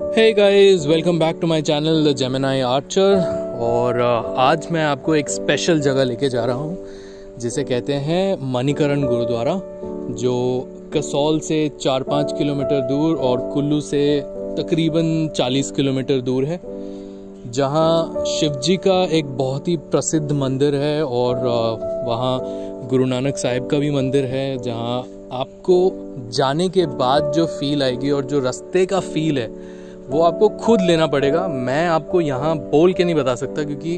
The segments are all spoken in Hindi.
Hey guys, welcome back to my channel the Gemini Archer. और आज मैं आपको एक स्पेशल जगह लेके जा रहा हूँ जिसे कहते हैं मणिकरण गुरुद्वारा, जो कसौल से 4-5 किलोमीटर दूर और कुल्लू से तकरीबन 40 किलोमीटर दूर है, जहाँ शिवजी का एक बहुत ही प्रसिद्ध मंदिर है और वहाँ गुरु नानक साहिब का भी मंदिर है, जहाँ आपको जाने के बाद जो फील आएगी और जो रास्ते का फील है वो आपको खुद लेना पड़ेगा। मैं आपको यहाँ बोल के नहीं बता सकता, क्योंकि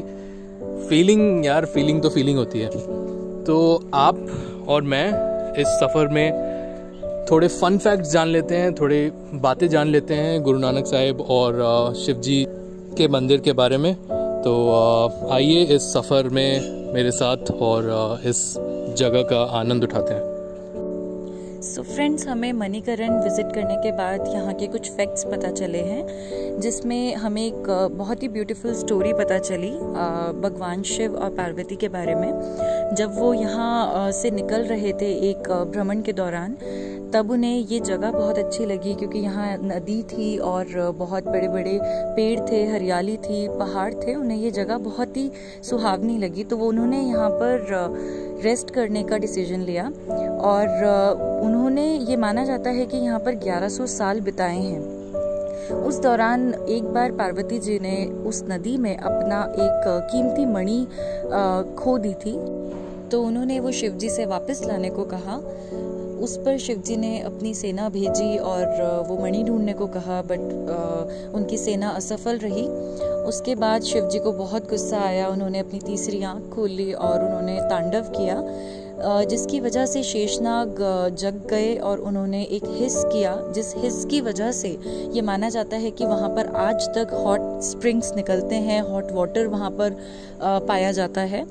फीलिंग तो फीलिंग होती है। तो आप और मैं इस सफ़र में थोड़े फन फैक्ट्स जान लेते हैं, थोड़े बातें जान लेते हैं गुरु नानक साहिब और शिव जी के मंदिर के बारे में। तो आइए इस सफ़र में मेरे साथ और इस जगह का आनंद उठाते हैं। सो फ्रेंड्स, हमें मणिकरण विज़िट करने के बाद यहाँ के कुछ फैक्ट्स पता चले हैं, जिसमें हमें एक बहुत ही ब्यूटीफुल स्टोरी पता चली भगवान शिव और पार्वती के बारे में। जब वो यहाँ से निकल रहे थे एक भ्रमण के दौरान, तब उन्हें ये जगह बहुत अच्छी लगी, क्योंकि यहाँ नदी थी और बहुत बड़े बड़े पेड़ थे, हरियाली थी, पहाड़ थे। उन्हें ये जगह बहुत ही सुहावनी लगी, तो वो उन्होंने यहाँ पर रेस्ट करने का डिसीजन लिया। और उन्होंने ये माना जाता है कि यहाँ पर 1100 साल बिताए हैं। उस दौरान एक बार पार्वती जी ने उस नदी में अपना एक कीमती मणि खो दी थी, तो उन्होंने वो शिवजी से वापस लाने को कहा। उस पर शिवजी ने अपनी सेना भेजी और वो मणि ढूंढने को कहा, बट उनकी सेना असफल रही। उसके बाद शिवजी को बहुत गुस्सा आया, उन्होंने अपनी तीसरी आंख खोल ली और उन्होंने तांडव किया, जिसकी वजह से शेषनाग जग गए और उन्होंने एक हिस किया, जिस हिस की वजह से ये माना जाता है कि वहाँ पर आज तक हॉट स्प्रिंग्स निकलते हैं, हॉट वाटर वहाँ पर पाया जाता है।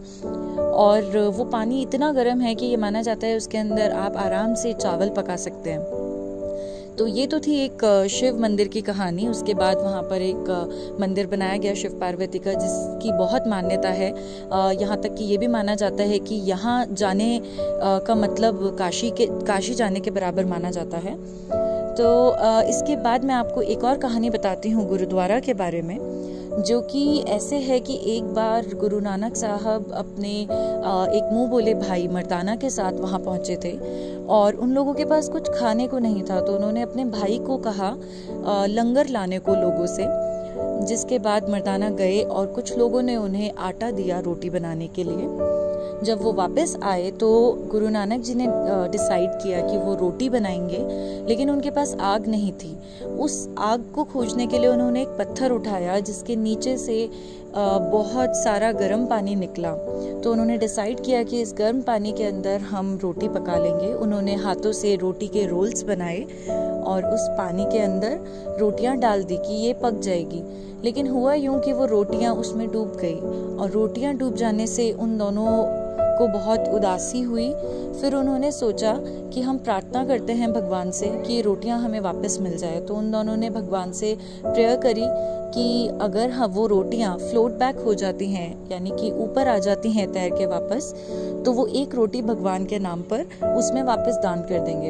और वो पानी इतना गर्म है कि ये माना जाता है उसके अंदर आप आराम से चावल पका सकते हैं। तो ये तो थी एक शिव मंदिर की कहानी। उसके बाद वहाँ पर एक मंदिर बनाया गया शिव पार्वती का, जिसकी बहुत मान्यता है। यहाँ तक कि ये भी माना जाता है कि यहाँ जाने का मतलब काशी जाने के बराबर माना जाता है। तो इसके बाद मैं आपको एक और कहानी बताती हूँ गुरुद्वारा के बारे में, जो कि ऐसे है कि एक बार गुरु नानक साहब अपने एक मुंह बोले भाई मर्दाना के साथ वहाँ पहुँचे थे और उन लोगों के पास कुछ खाने को नहीं था, तो उन्होंने अपने भाई को कहा लंगर लाने को लोगों से, जिसके बाद मर्दाना गए और कुछ लोगों ने उन्हें आटा दिया रोटी बनाने के लिए। जब वो वापस आए तो गुरु नानक जी ने डिसाइड किया कि वो रोटी बनाएंगे, लेकिन उनके पास आग नहीं थी। उस आग को खोजने के लिए उन्होंने एक पत्थर उठाया, जिसके नीचे से बहुत सारा गर्म पानी निकला। तो उन्होंने डिसाइड किया कि इस गर्म पानी के अंदर हम रोटी पका लेंगे। उन्होंने हाथों से रोटी के रोल्स बनाए और उस पानी के अंदर रोटियां डाल दी कि ये पक जाएगी। लेकिन हुआ यूं कि वो रोटियां उसमें डूब गई और रोटियां डूब जाने से उन दोनों को बहुत उदासी हुई। फिर उन्होंने सोचा कि हम प्रार्थना करते हैं भगवान से कि ये रोटियां हमें वापस मिल जाए। तो उन दोनों ने भगवान से प्रेयर करी कि अगर वो रोटियां फ्लोट बैक हो जाती हैं, यानी कि ऊपर आ जाती हैं तैर के वापस, तो वो एक रोटी भगवान के नाम पर उसमें वापस दान कर देंगे।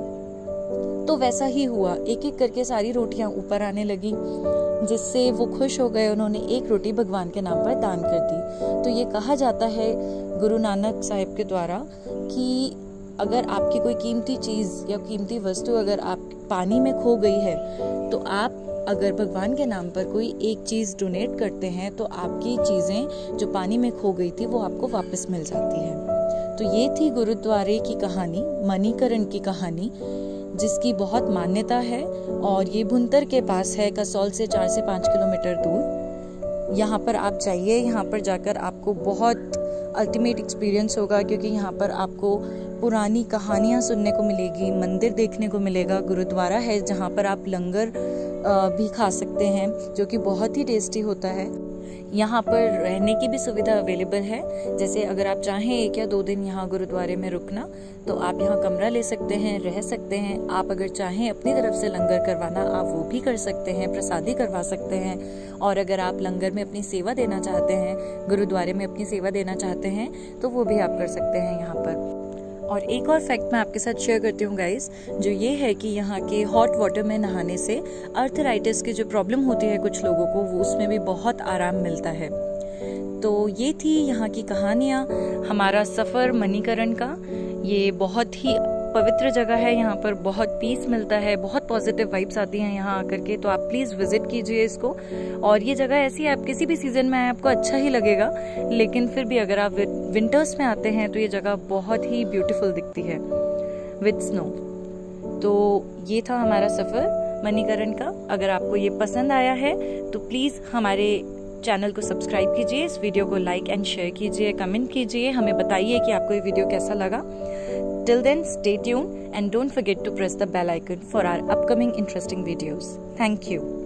तो वैसा ही हुआ, एक एक करके सारी रोटियां ऊपर आने लगी, जिससे वो खुश हो गए। उन्होंने एक रोटी भगवान के नाम पर दान कर दी। तो ये कहा जाता है गुरु नानक साहिब के द्वारा कि अगर आपकी कोई कीमती चीज़ या कीमती वस्तु अगर आप पानी में खो गई है, तो आप अगर भगवान के नाम पर कोई एक चीज़ डोनेट करते हैं, तो आपकी चीज़ें जो पानी में खो गई थी वो आपको वापस मिल जाती है। तो ये थी गुरुद्वारे की कहानी, मणिकरण की कहानी, जिसकी बहुत मान्यता है। और ये भुंतर के पास है, कसौल से 4 से 5 किलोमीटर दूर। यहाँ पर आप जाइए, यहाँ पर जाकर आपको बहुत अल्टीमेट एक्सपीरियंस होगा, क्योंकि यहाँ पर आपको पुरानी कहानियाँ सुनने को मिलेगी, मंदिर देखने को मिलेगा, गुरुद्वारा है जहाँ पर आप लंगर भी खा सकते हैं, जो कि बहुत ही टेस्टी होता है। यहाँ पर रहने की भी सुविधा अवेलेबल है, जैसे अगर आप चाहें 1 या 2 दिन यहाँ गुरुद्वारे में रुकना, तो आप यहाँ कमरा ले सकते हैं, रह सकते हैं। आप अगर चाहें अपनी तरफ से लंगर करवाना, आप वो भी कर सकते हैं, प्रसादी करवा सकते हैं। और अगर आप लंगर में अपनी सेवा देना चाहते हैं, गुरुद्वारे में अपनी सेवा देना चाहते हैं, तो वो भी आप कर सकते हैं यहाँ पर। और एक और फैक्ट मैं आपके साथ शेयर करती हूँ गाइस, जो ये है कि यहाँ के हॉट वाटर में नहाने से अर्थराइटिस की जो प्रॉब्लम होती है कुछ लोगों को, वो उसमें भी बहुत आराम मिलता है। तो ये थी यहाँ की कहानियाँ, हमारा सफ़र मणिकरण का। ये बहुत ही पवित्र जगह है, यहाँ पर बहुत पीस मिलता है, बहुत पॉजिटिव वाइब्स आती हैं यहाँ आकर के। तो आप प्लीज़ विजिट कीजिए इसको। और ये जगह ऐसी है, आप किसी भी सीज़न में आए आपको अच्छा ही लगेगा, लेकिन फिर भी अगर आप विंटर्स में आते हैं तो ये जगह बहुत ही ब्यूटीफुल दिखती है विद स्नो। तो ये था हमारा सफ़र मणिकरण का। अगर आपको ये पसंद आया है तो प्लीज़ हमारे चैनल को सब्सक्राइब कीजिए, इस वीडियो को लाइक एंड शेयर कीजिए, कमेंट कीजिए, हमें बताइए कि आपको ये वीडियो कैसा लगा। Till then, stay tuned and don't forget to press the bell icon for our upcoming interesting videos. Thank you.